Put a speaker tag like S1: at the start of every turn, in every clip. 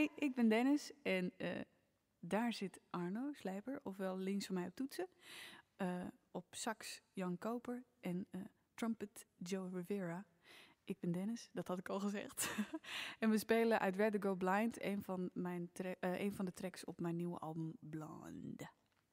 S1: Hi, ik ben Dennis en daar zit Arno Slijper, ofwel links van mij op toetsen. Op sax Jan Koper en trumpet Joe Rivera. Ik ben Dennis, dat had ik al gezegd. En we spelen uit Where to Go Blind, een van de tracks op mijn nieuwe album Blonde.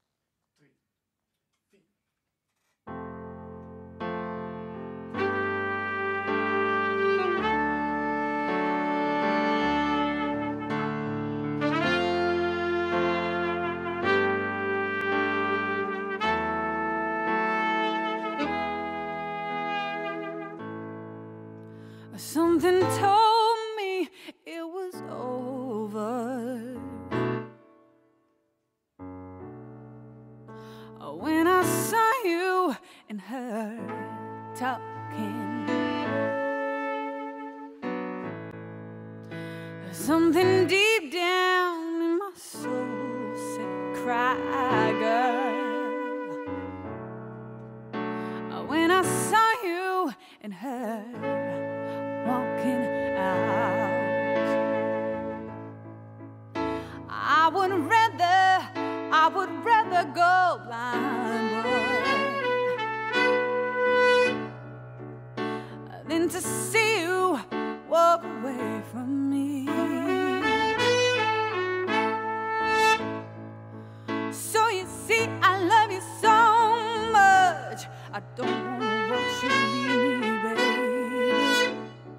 S1: Something told me it was over when I saw you and her talking. Something deep down in my soul said, cry, girl. When I saw you and her walking out, I would rather go blind, boy, than to see you walk away from me. So you see, I love you so much, I don't want to watch you leave me, baby.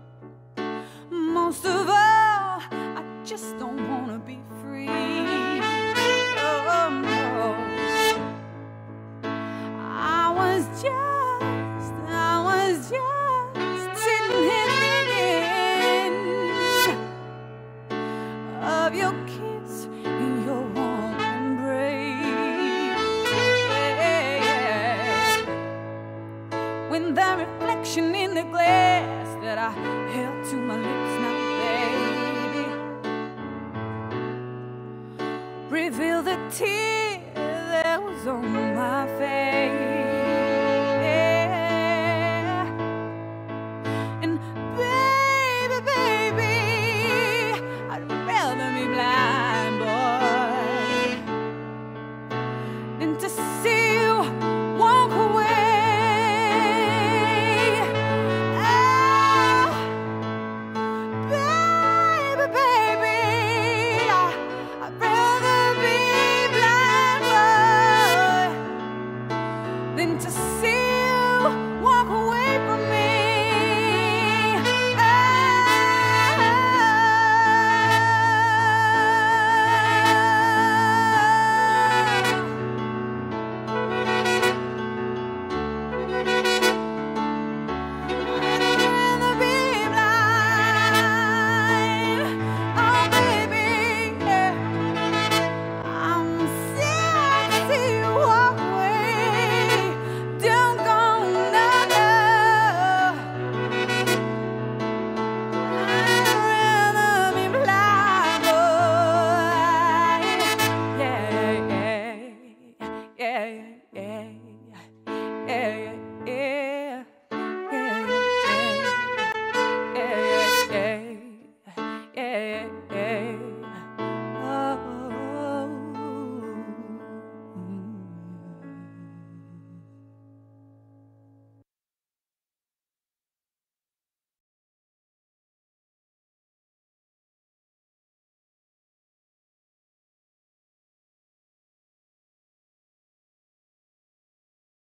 S1: Most of all, I just don't want to be free. Oh, no. I was just sitting here thinking of your kiss and your warm embrace. When the reflection in the glass that I held to my lips now, baby, reveal the tear that was on my face. And baby, baby, I'd rather be blind, boy, than to see you walk away. To see you walk away from me. Yeah.